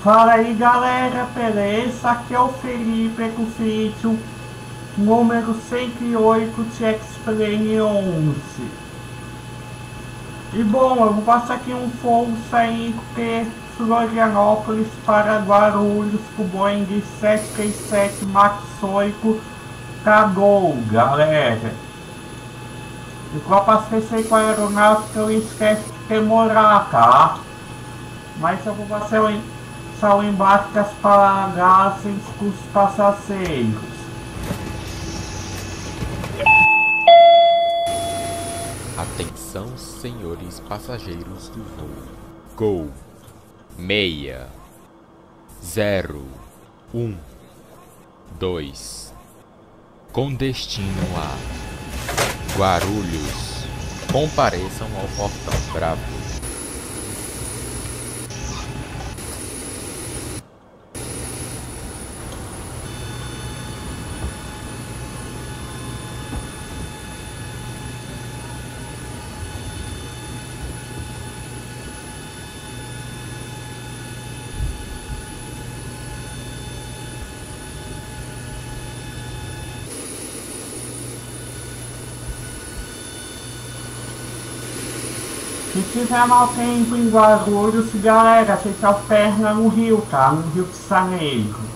Fala aí galera, beleza? Aqui é o Felipe com o vídeo número 108 de X-Plane 11. E bom, eu vou passar aqui um voo saindo de Florianópolis para Guarulhos com o Boeing 737 MAX 8 Cargo, galera. E para abastecer com a aeronáutica eu esqueço de demorar, tá? Mas eu vou passar o embarque das bagagens com os passageiros. Atenção, senhores passageiros do voo Gol 60112 com destino a Guarulhos, compareçam ao portão Bravo. Se tiver mau tempo em Guarulhos, galera, vocês alternam no Rio, tá? No Rio de Janeiro.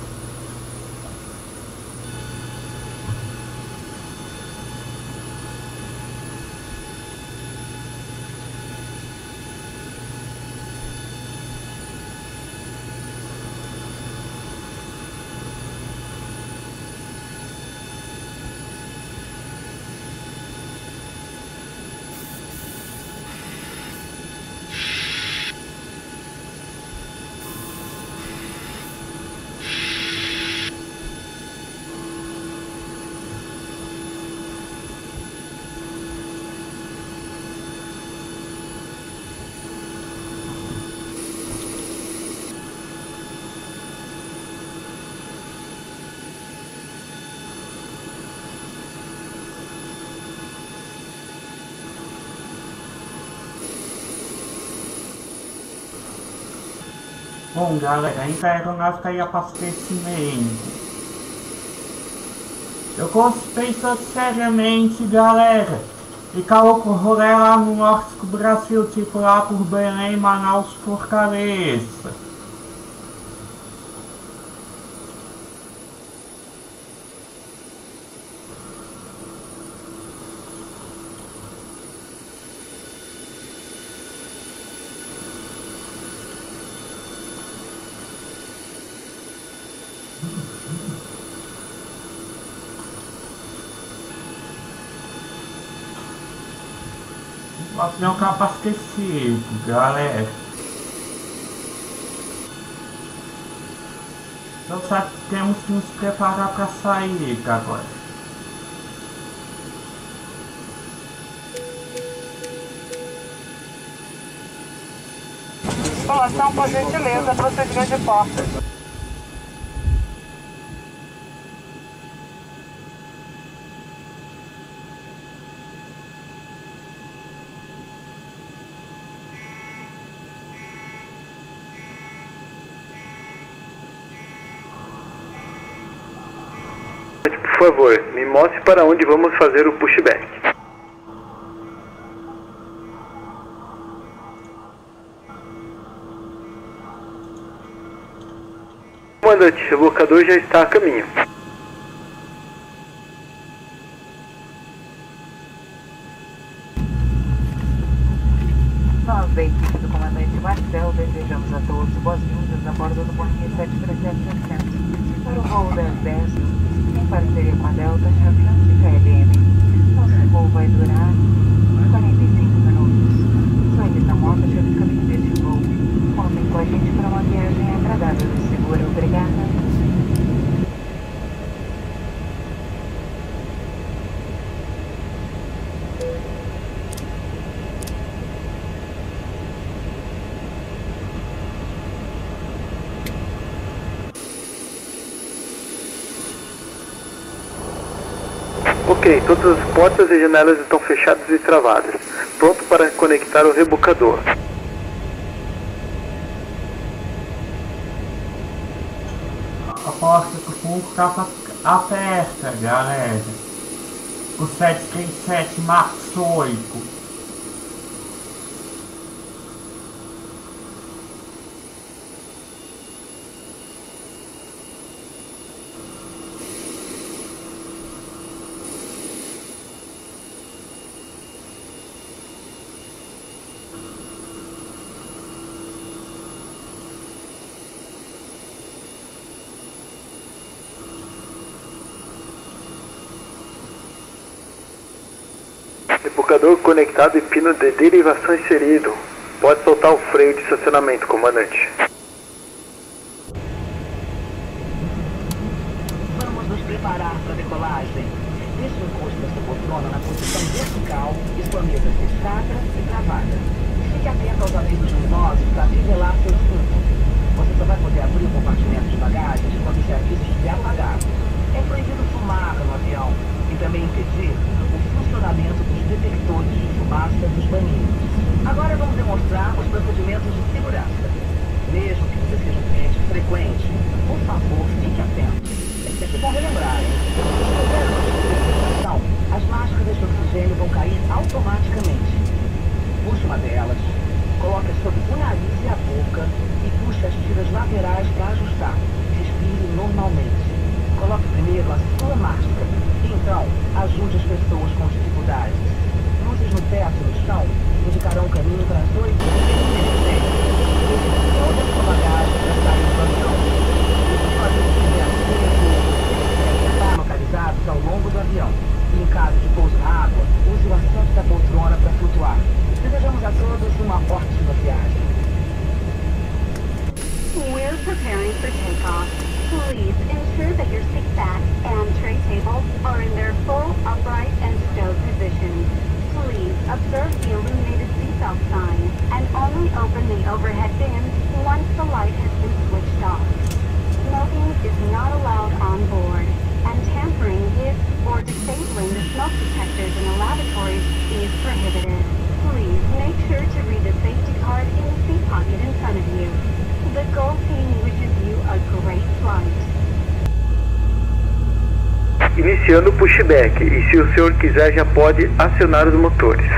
Bom, galera, ainda a aeronáutica ia para abastecimento. Eu gostei seriamente, galera, e calou com rolê lá no norte do Brasil, tipo lá por Belém, Manaus, Fortaleza. O avião tá abastecido, galera. Então só temos que nos preparar para sair agora. Instalação, por gentileza, procedimento de porta. Por favor, me mostre para onde vamos fazer o pushback. Comandante, o locador já está a caminho. Nós, da equipe do comandante Marcel, desejamos a todos boas-vindas a bordo do Boeing 737-800 para o voo das 10, em parceria com a Delta, Aviões de KLM. Nosso voo vai durar 45 minutos. Sua emissão moto já no caminho deste voo. Contem com a gente para uma viagem agradável e segura. Obrigada. Ok, todas as portas e janelas estão fechadas e travadas. Pronto para conectar o rebocador. com capa aberta, galera. O 737 Max 8. Rebocador conectado e pino de derivação inserido. Pode soltar o freio de estacionamento, comandante. Vamos nos preparar para a decolagem. Deixe o encosto da sua poltrona na posição vertical e sua mesa fechada e travada. Fique atento aos avisos luminosos para nivelar seu cinto. Você só vai poder abrir o compartimento de bagagens quando esse aviso estiver apagado. É proibido fumar no avião e também impedir o funcionamento dos detectores de fumaça dos banheiros. Agora vamos demonstrar os procedimentos de segurança. Mesmo que você seja um cliente frequente, por favor, fique atento. É sempre bom relembrar, hein? Se houver uma descompensação, as máscaras de oxigênio vão cair automaticamente. Puxe uma delas, coloque sobre o nariz e a boca e puxe as tiras laterais para ajustar. Respire normalmente. Coloque primeiro a sua máscara e então ajude as pessoas com dificuldades. Luzes no teto e no chão indicarão o caminho para as 8 e deixe toda a sua bagagem para sair do avião. Os aviões estiver devem estar localizados ao longo do avião. E em caso de pouso na água, use o assento da poltrona para flutuar. Desejamos a todos uma ótima viagem. We're preparing for takeoff. Please ensure that your seat backs and tray tables are in their full upright and stowed positions. Please observe the illuminated seatbelt sign and only open the overhead bins once the light has been switched off. Smoking is not allowed on board, and tampering with or disabling the smoke detectors in the lavatories is prohibited. Please make sure to read the safety card in the seat pocket in front of you. The Gold Team wishes you a great flight. Iniciando o pushback, e se o senhor quiser já pode acionar os motores.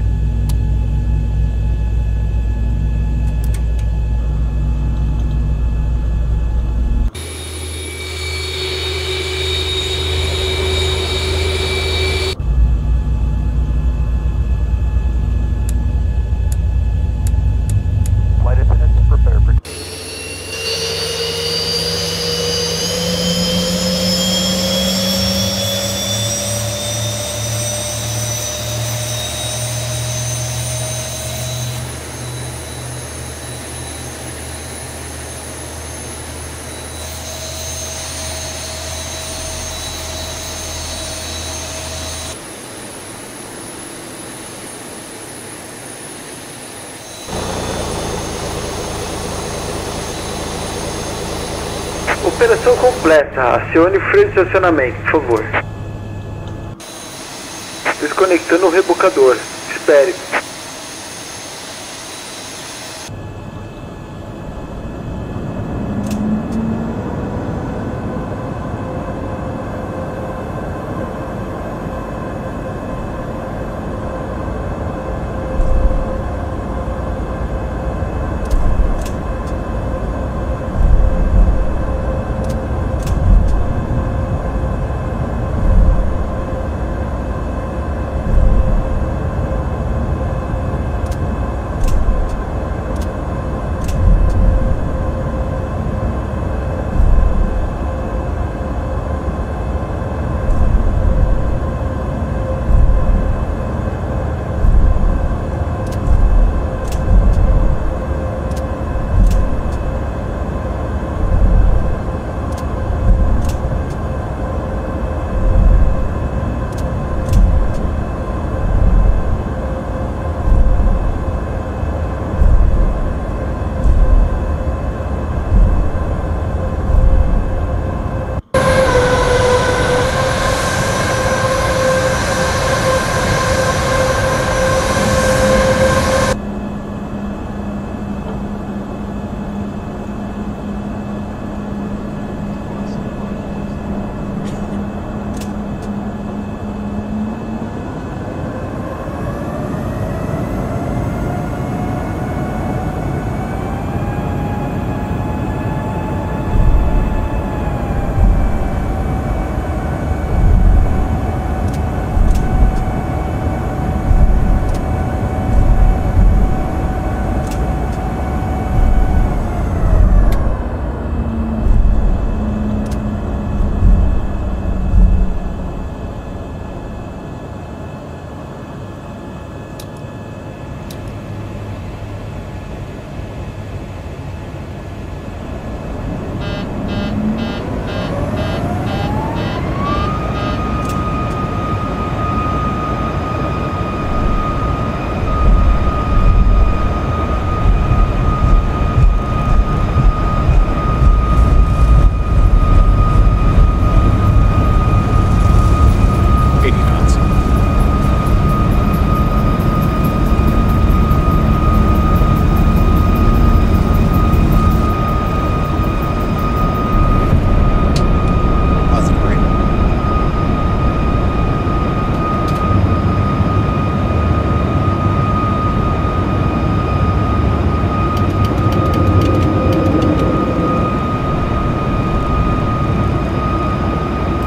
Operação completa. Acione o freio de estacionamento, por favor. Desconectando o rebocador. Espere.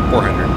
400.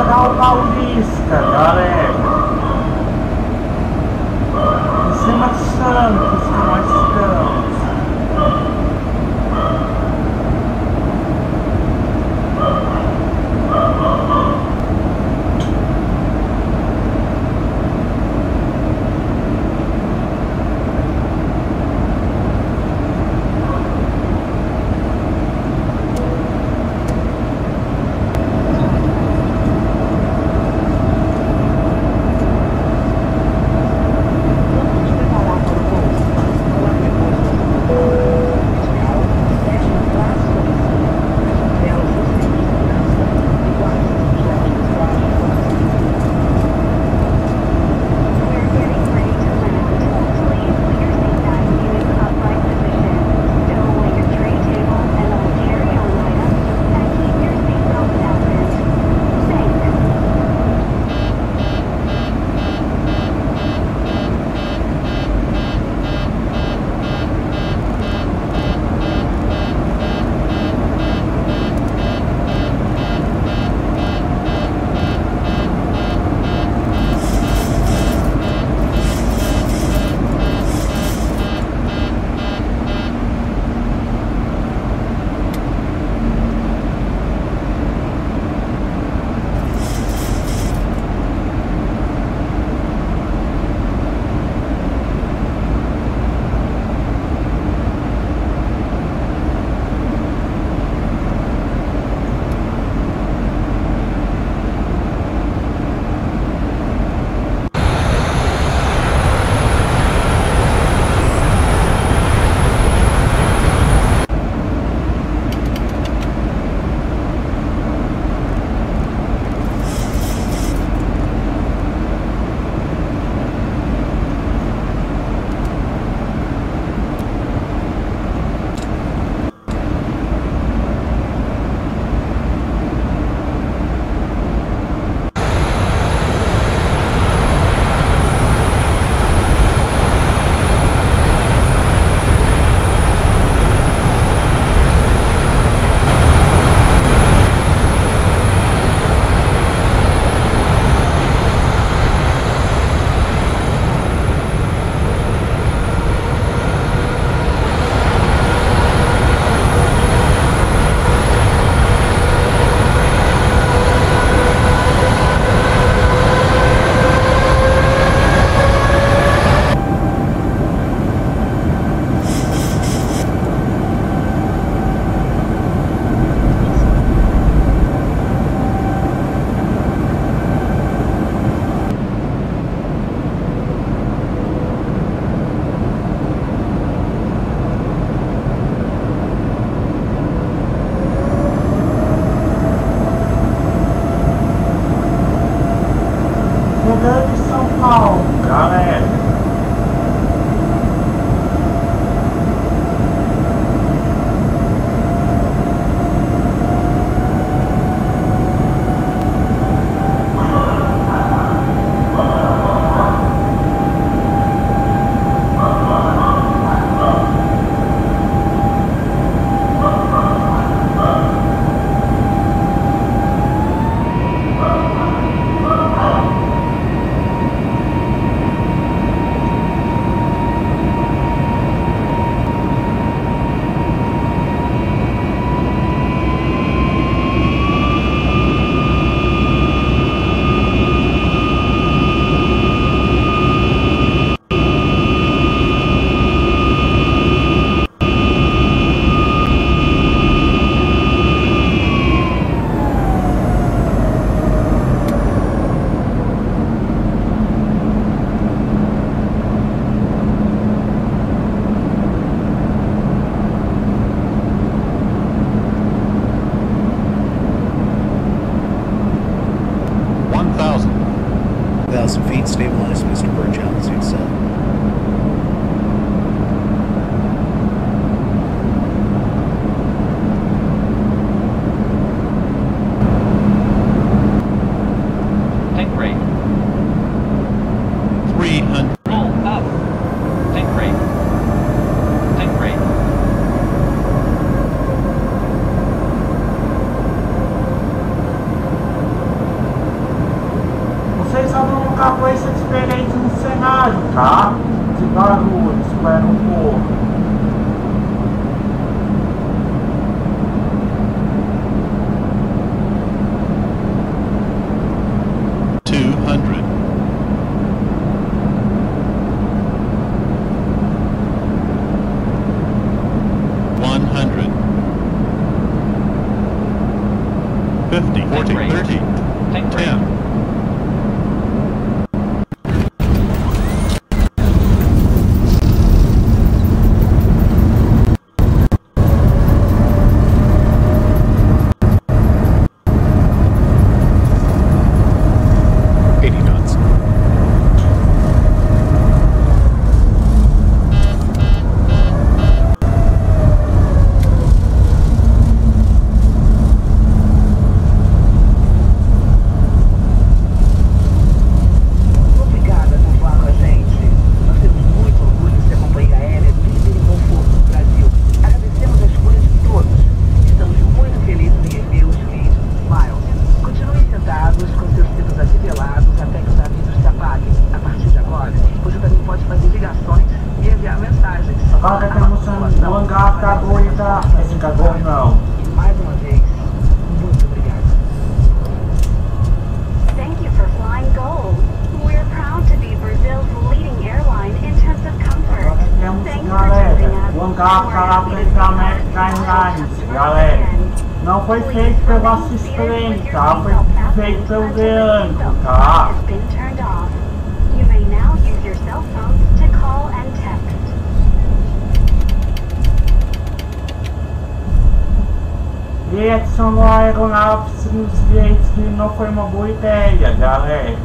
Pedral Paulista, galera. Em cima de Santos que nós estamos. Chegando em São Paulo, galera. Stabilize, Mr. Birch, altitude set. Tank rate. 300. Roll up. Tank rate. Tank rate. coisa diferente no cenário, tá? De barulho, espera um pouco. Agora temos um hangar Kagoi da... Esse Kagoi não. Mais uma vez, muito obrigado. Thank you for flying Gold. We're proud to be Brazil's leading airline in terms of comfort. Thanks for choosing us. O hangar Caracas American Airlines, galera. Não foi feito pelo assistente, tá? Foi feito pelo Leandro, tá? You may now use your cell phones to call and text. E adicionou aeronaves nos direitos que não foi uma boa ideia, galera.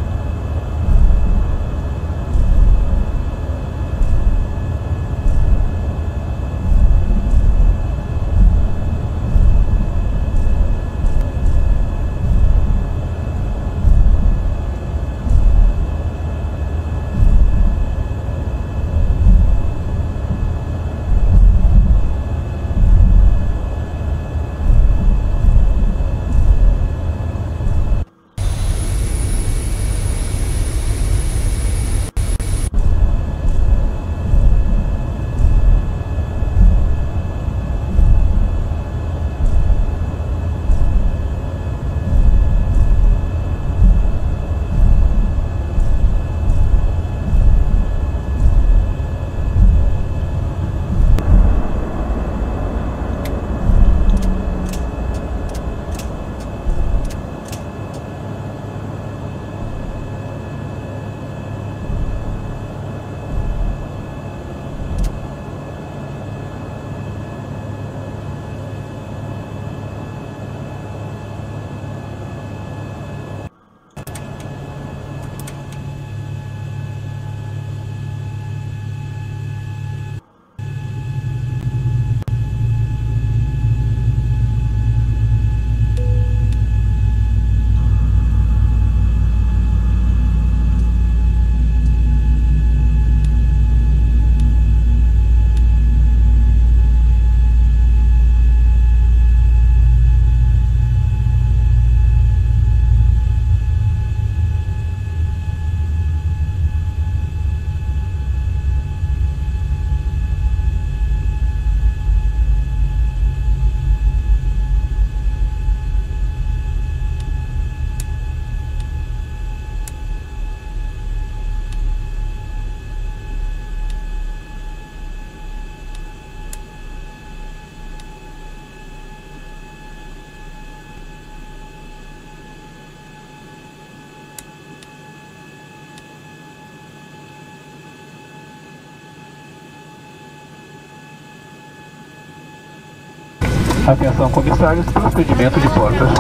Atenção, comissários, procedimento de portas.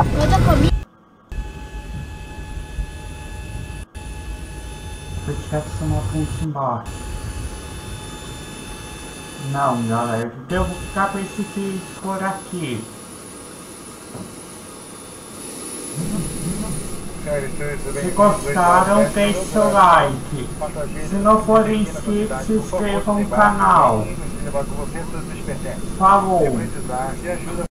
Vou tirar essa uma ponte embaixo. Não, galera, eu vou ficar com esse por aqui. Se gostaram, deixe seu like. Se não forem inscritos, se inscrevam no canal. Falou!